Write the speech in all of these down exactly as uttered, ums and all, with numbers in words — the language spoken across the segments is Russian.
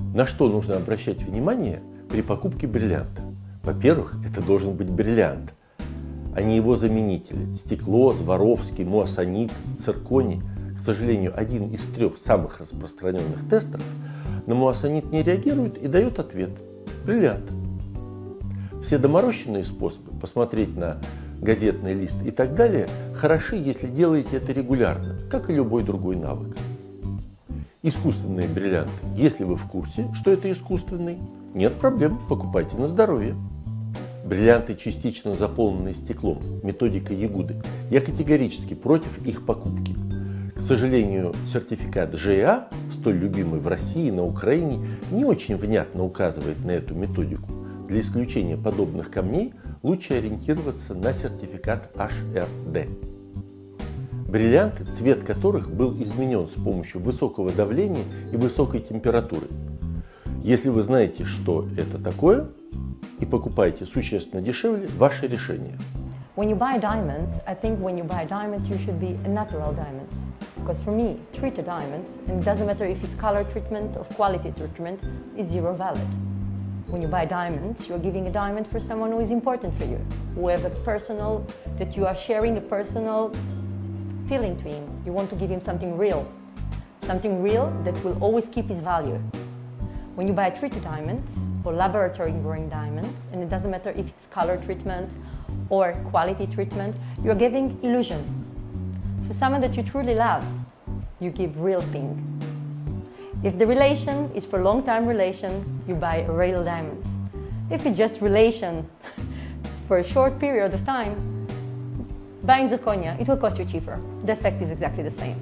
На что нужно обращать внимание при покупке бриллианта? Во-первых, это должен быть бриллиант, а не его заменители. Стекло, Сваровский, моассонит, цирконий. К сожалению, один из трех самых распространенных тестеров на моассонит не реагирует и дает ответ – бриллиант. Все доморощенные способы посмотреть на газетный лист и так далее хороши, если делаете это регулярно, как и любой другой навык. Искусственные бриллианты. Если вы в курсе, что это искусственный, нет проблем, покупайте на здоровье. Бриллианты, частично заполненные стеклом, методика Ягуды. Я категорически против их покупки. К сожалению, сертификат джей и эй, столь любимый в России, на Украине, не очень внятно указывает на эту методику. Для исключения подобных камней лучше ориентироваться на сертификат эйч эр дэ. Бриллианты, цвет которых был изменен с помощью высокого давления и высокой температуры. Если вы знаете, что это такое, и покупаете существенно дешевле, ваше решение. When you buy a diamond, I think when you buy a diamond, you should be a natural diamond. Because for me, treated diamonds, and it doesn't matter if it's color treatment or quality treatment, is zero valid. When you buy diamonds, you're giving a diamond for someone who is important for you, who have a personal, that you are sharing a personal feeling to him. You want to give him something real, something real that will always keep his value. When you buy a treated diamond or laboratory growing diamonds, and it doesn't matter if it's color treatment or quality treatment, you're giving illusion. For someone that you truly love, you give real thing. If the relation is for long-time relation, you buy a real diamond. If it's just relation for a short period of time, buying zirconia, it will cost you cheaper. The effect is exactly the same.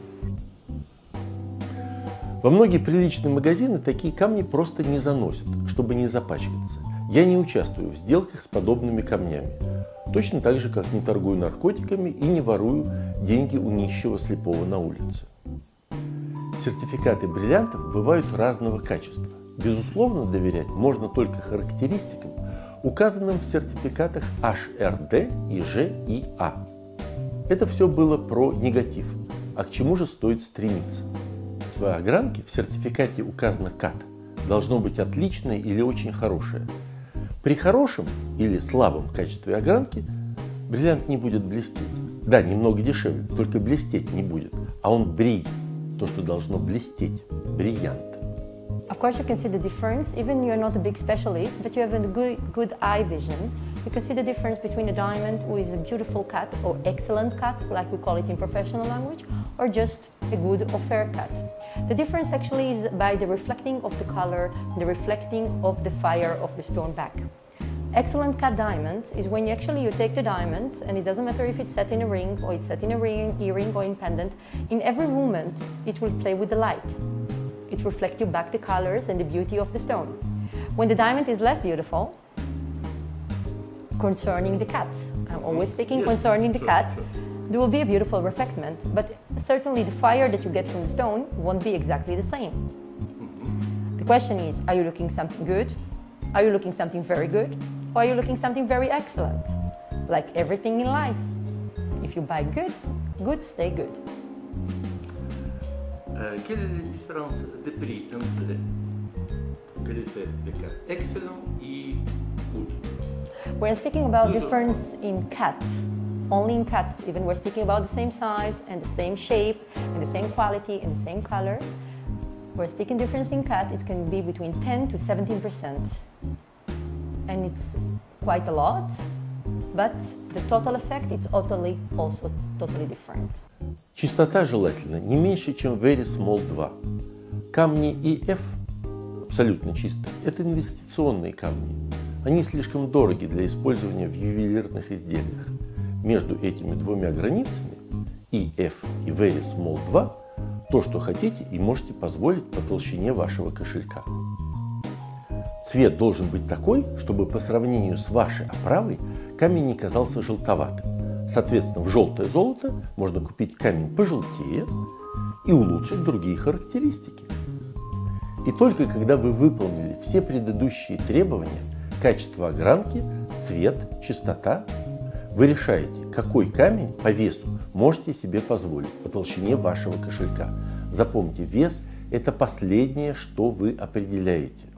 Во многие приличные магазины такие камни просто не заносят, чтобы не запачкаться. Я не участвую в сделках с подобными камнями. Точно так же, как не торгую наркотиками и не ворую деньги у нищего слепого на улице. Сертификаты бриллиантов бывают разного качества. Безусловно, доверять можно только характеристикам, указанным в сертификатах эйч эр дэ и джей и эй. Это все было про негатив. А к чему же стоит стремиться? В огранке в сертификате указано кат. Должно быть отличное или очень хорошее. При хорошем или слабом качестве огранки бриллиант не будет блестеть. Да, немного дешевле, только блестеть не будет. А он брий. То, что должно блестеть. Бриллиант. Of course, you can see the difference. Even you're not a big specialist, but you have a good, good eye vision. You can see the difference between a diamond who is a beautiful cut or excellent cut, like we call it in professional language, or just a good or fair cut. The difference actually is by the reflecting of the color, the reflecting of the fire of the stone back. Excellent cut diamond is when you actually you take the diamond, and it doesn't matter if it's set in a ring or it's set in a ring, earring or in pendant, in every movement it will play with the light. It reflects you back the colors and the beauty of the stone. When the diamond is less beautiful, concerning the cut, I'm always speaking yes, concerning the sure, cut, sure. There will be a beautiful reflectment, but certainly the fire that you get from the stone won't be exactly the same. Mm-hmm. The question is, are you looking something good? Are you looking something very good? Or are you looking something very excellent? Like everything in life. If you buy goods, goods stay good. Uh, quelle est la différence de prix entre qualité de cut excellent et good? We're speaking about difference in cut, only in cut. Even we're speaking about the same size and the same shape and the same quality and the same color. We're speaking difference in cut, it can be between ten to seventeen percent. And it's quite a lot, but the total effect is totally, also totally different. Чистота желательно не меньше, чем Very Small два. Камни и эф абсолютно чистые. Это инвестиционные камни. Они слишком дороги для использования в ювелирных изделиях. Между этими двумя границами, и эф и Very Small два, то, что хотите и можете позволить по толщине вашего кошелька. Цвет должен быть такой, чтобы по сравнению с вашей оправой камень не казался желтоватым. Соответственно, в желтое золото можно купить камень пожелтее и улучшить другие характеристики. И только когда вы выполнили все предыдущие требования, качество огранки, цвет, чистота, вы решаете, какой камень по весу можете себе позволить по толщине вашего кошелька. Запомните, вес Это последнее, что вы определяете.